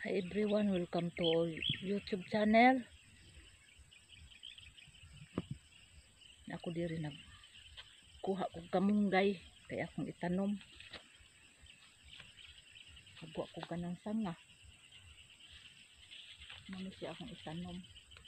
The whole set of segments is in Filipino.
Hi everyone, welcome to our YouTube channel. Ako diri nagkuha ko kamunggay kaya akong itanom. Nagkuha ko kanang sanga. Mano siya akong itanom.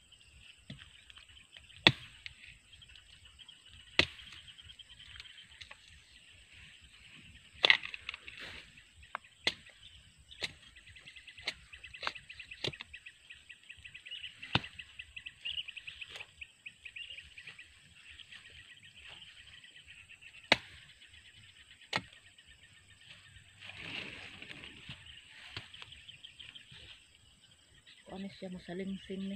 Ano siya masalingsing ni.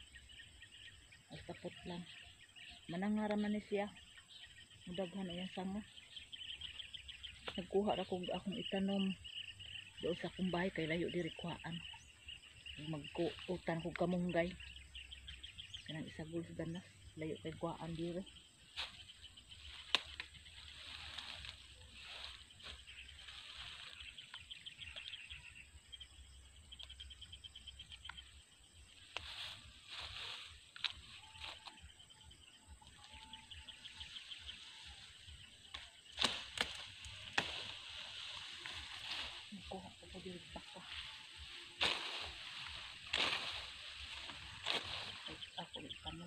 Tapot lang. Manangara man ni siya. Mudaghan na yung sanga. Nagkuha ako akong itanom. Doon sa akong bahay kay layo diri kuhaan. Magkuutan ko kamunggay. Kanang isagol sa ganas. Layo kay kuhaan diri. Nagkuha ko diri baka. Ako itanom.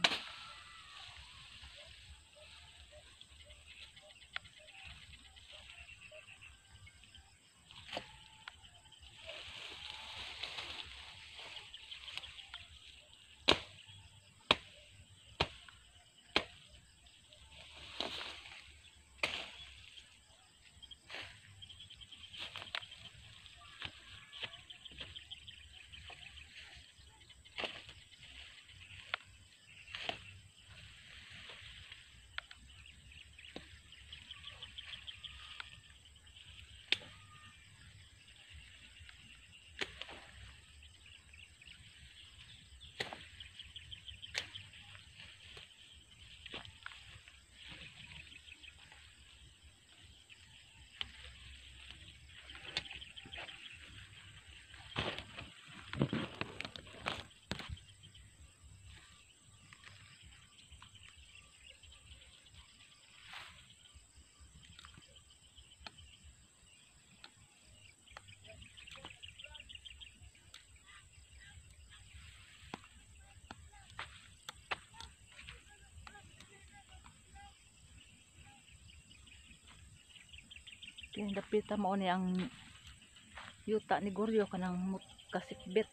Kaya dapita mo ni ang yuta ni Goryo kanang kasikbit.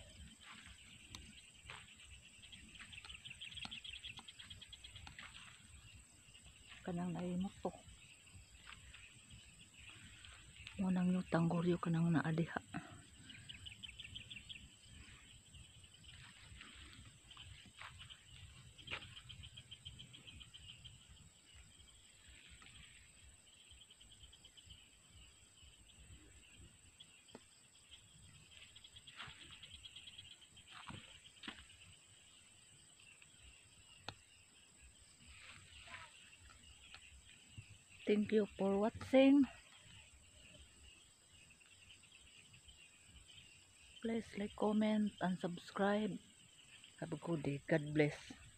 Kanang naimot to. Mo nang yutang Goryo kanang naadiha. Thank you for watching. Please like, comment, and subscribe. Have a good day. God bless.